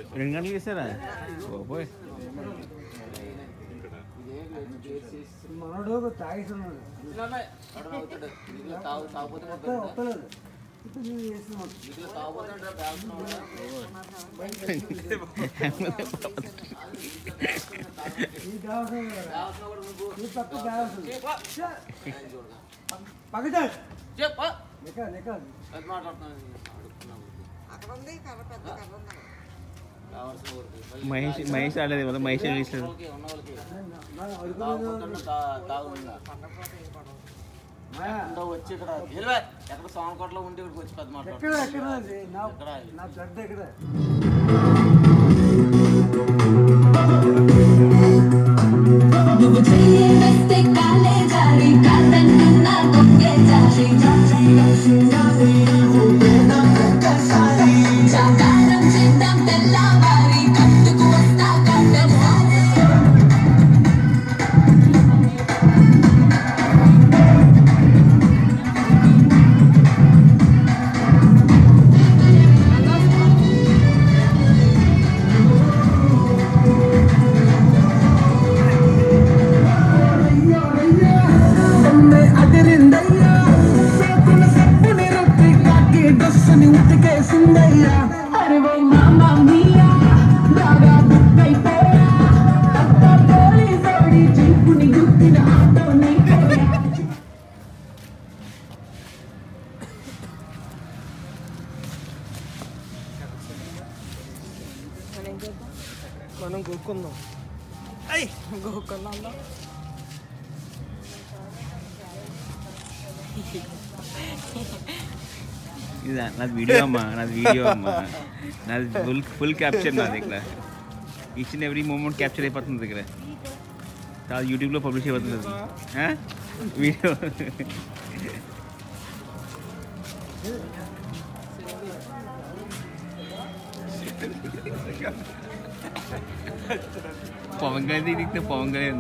2 గంటలు చేస్తారా పోయి మనోడు తాగేస్తున్నాడు మహేష్ ఆడలేదు కదా మహేష్ చేస్తారు వచ్చి ఇక్కడ ఎక్కడ సోమకోటలో ఉండి ఇక్కడికి వచ్చి పెద్ద మనం గోక్కుందాం గోక్కుందాం ఇది నాది వీడియో అమ్మా నాది ఫుల్ క్యాప్చర్ నా దగ్గర each and every moment capture అయిపోతుంది దగ్గర చాలా యూట్యూబ్లో పబ్లిష్ అయిపోతుంది వీడియో పవన్ కళ్యాణ్ దిగితే పవన్ కళ్యాణ్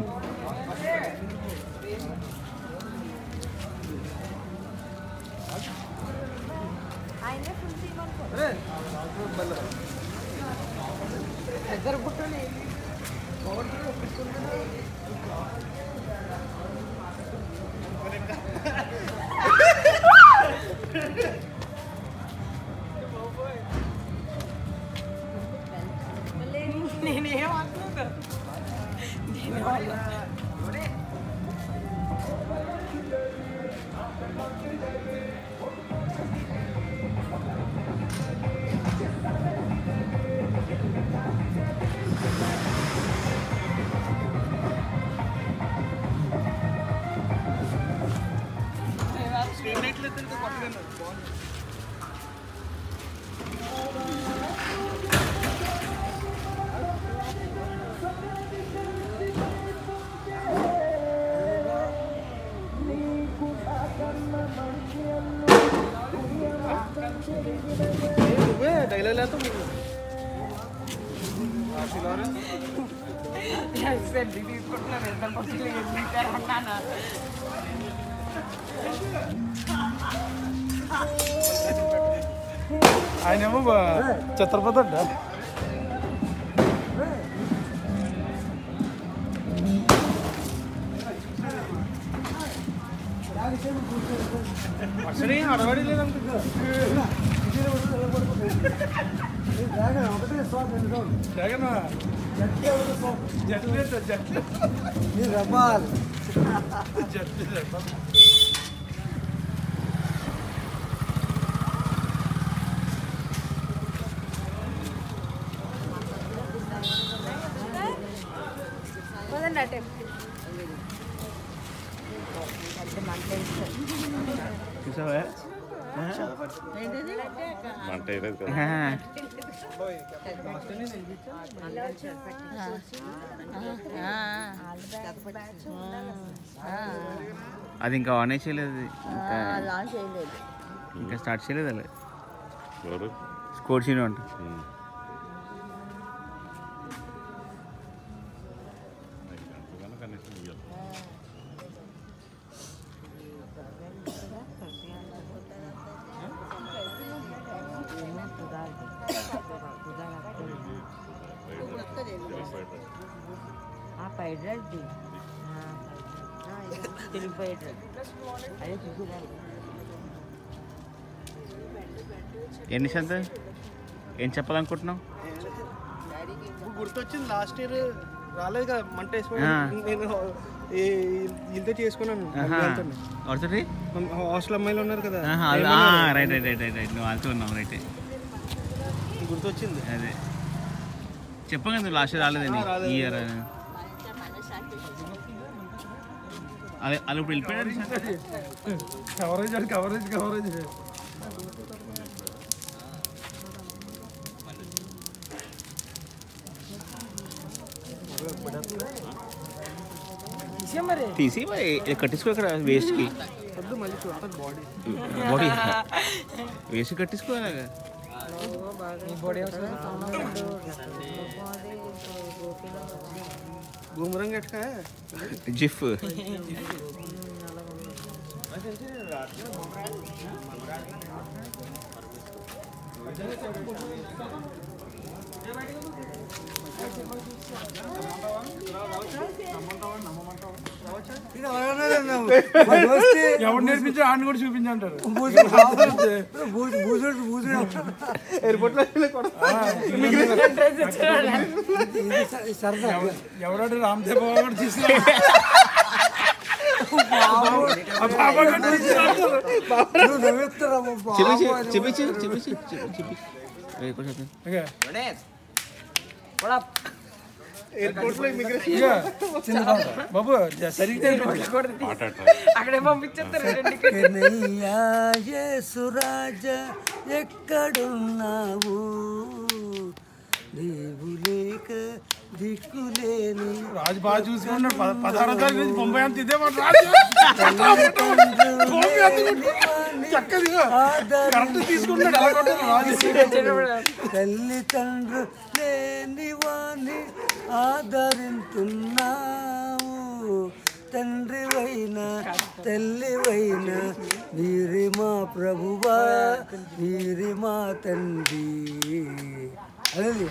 డైలాగ్ లేకపోతే ఆయనేమో ఛత్రపతి అంట అసలు అడవాడి లేదనుకుంటా చూసావా అది ఇంకా ఆన్ చేయలేదు ఇంకా స్టార్ట్ చేయలేదు అలా స్కోర్ సీన్ అంట Cuidado. Fried rice Telugu fried rice అదే చూసుకురా ఏం నిశాంత్ ఏం చెప్పాలనుకుంటున్నావు? గుర్తొచ్చింది లాస్ట్ ఇయర్ రాలేదు కదా మంట వేసుకొని నేను వీళ్ళతో చేసుకున్నాను హాస్టల్ అమ్మాయిలు ఉన్నారు కదా. రైట్ రైట్ రైట్ రైట్ నువ్వు వాళ్ళతో ఉన్నావు రైట్ గుర్తొచ్చింది. అదే చెప్పాను కదా నువ్వు లాస్ట్ ఇయర్ రాలేదని ఈ ఇయర్ అదే వాళ్ళు ఇప్పుడు వెళ్ళిపోయాడు. కవరేజ్ తీసి కట్టించుకో ఇక్కడ వేస్ట్కి బాడీ వేస్ట్ కట్టించుకోవాలిగా. బూమరంగ్ ఎట్కా జిఫ్ ఎవరు నేర్పించి ఆడిని కూడా చూపించంటారు. ఎయిర్పోర్ట్ లో ఎవరంటే రామ్దేవ్ బాబా కూడా తీసుకురా బాబు సరిగ్గా అక్కడే పంపించేస్తారు. సురాజ ఎక్కడున్నావు నీవు లేక దిక్కులేని రాజు బాగా చూసుకున్నాడు. 16వ తారీఖు నుంచి 90 అంత ఇదే మాట రాజు కరెక్ట్ తీసుకుంటాడు. ఎలా కొట్టారు రాజు. తల్లి తండ్రు లేని వాణ్ణి ఆదరించున్నావు తండ్రివైన తల్లివైన వీరి మా ప్రభువా వీరి మా తండ్రి. అదే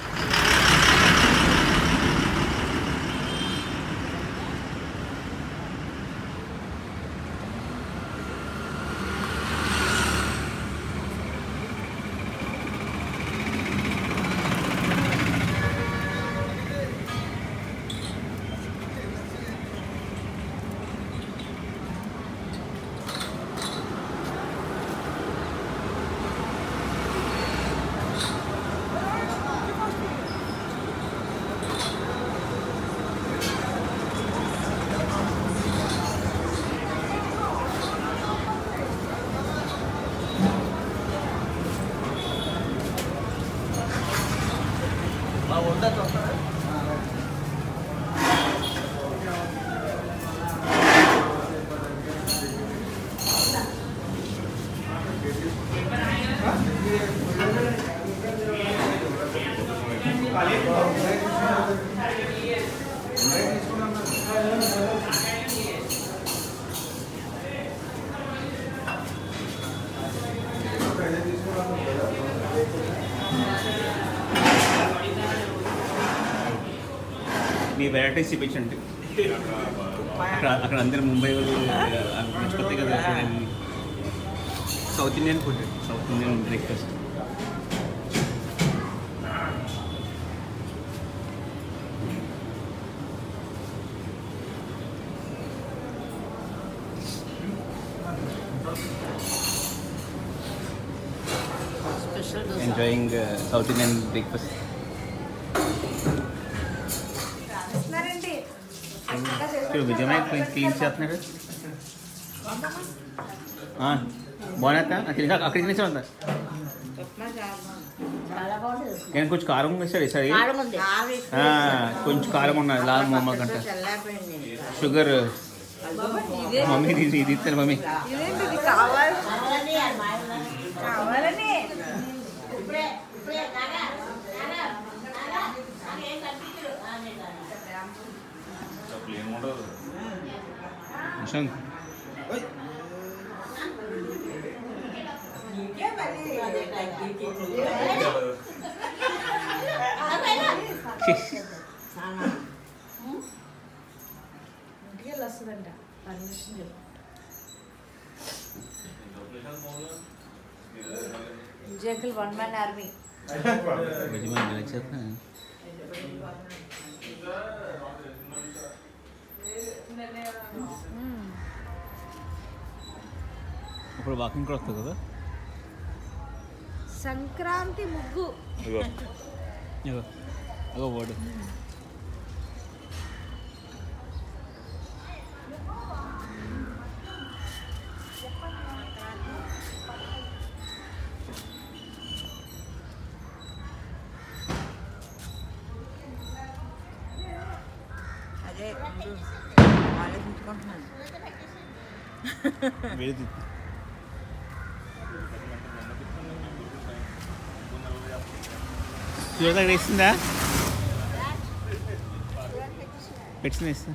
మీ వెరైటీస్ చూపించండి. అక్కడ అందరు ముంబై వాళ్ళు మర్చిపోతాయి కదా. South Indian food, south Indian breakfast. Enjoying South Indian breakfast. విజయమై క్లీన్ చేస్తున్నాడు. బాగున్నా అక్కడికి తినేసా నేను కొంచెం కారం వేసాడు ఈసారి. కొంచెం కారం ఉన్నది లా మమ్మ కంట. షుగర్ మమ్మీ ఇది ఇస్తాను మమ్మీ. నిశాంత్ వస్తుందంట పర్మిషన్ చెప్పు. విజయకులు 1 man army. ఇప్పుడు వాకింగ్ కూడా వస్తుంది కదా. సంక్రాంతి ముగ్గు అగో వర్డ్ అదే ఆలోచించుకుంటున్నాను. చూడ వేసిందా పెట్టిన ఇస్తా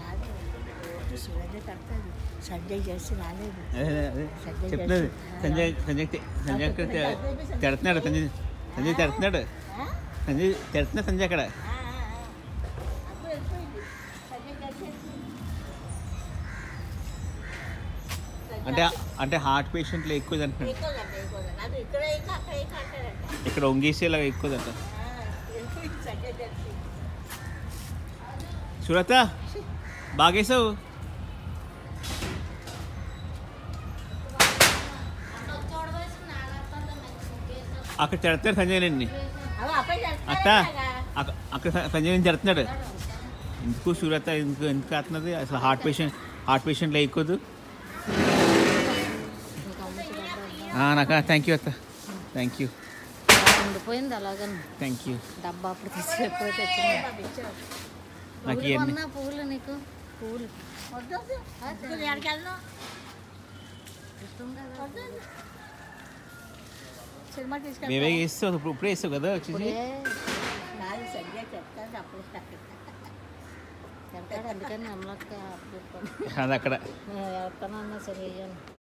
సంజయ్ చేసి రాలేదు. చెప్తున్నది సంజయ్ సంజయ్ సంజయ్ తిడుతున్నాడు. సంజయ్ సంజయ్ తిడుతున్నాడు. సంజయ్ అక్కడ అంటే అంటే హార్ట్ పేషెంట్లు ఎక్కువ అంటున్నాడు. ఇక్కడ ఒంగేసేలా ఎక్కువదంట. సురత బాగేసావు. అక్కడ తిడతాడు సంజయ్ నండి. అత్త అక్కడ సంజయ్ నుంచి తిడుతున్నాడు. ఎందుకు సురత ఎందుకు అవుతున్నది అసలు హార్ట్ పేషెంట్లో ఎక్కువదు. నాకు థ్యాంక్ యూ అత్త, థ్యాంక్ యూ. ఉండిపోయింది అలాగని. Thank you. డబ్బా అప్పుడు తెచ్చి ఎప్పుడు తెచ్చింది నాకు ఇవన్నీ పువ్వులు నీకు పువ్వులు సినిమా మేమే వేస్తావు ఇప్పుడే వేస్తావు కదా వచ్చేసి. చెప్తాడు అందుకని నమ్మక అది అక్కడ ఎవరికన్నా సరే